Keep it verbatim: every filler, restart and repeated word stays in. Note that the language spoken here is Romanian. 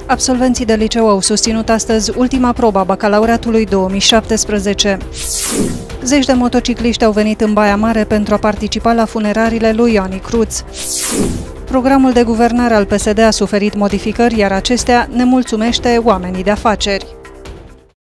Absolvenții de liceu au susținut astăzi ultima probă a bacalaureatului două mii șaptesprezece. Zeci de motocicliști au venit în Baia Mare pentru a participa la funerariile lui Ioani Cruț. Programul de guvernare al P S D a suferit modificări, iar acestea nemulțumește oamenii de afaceri.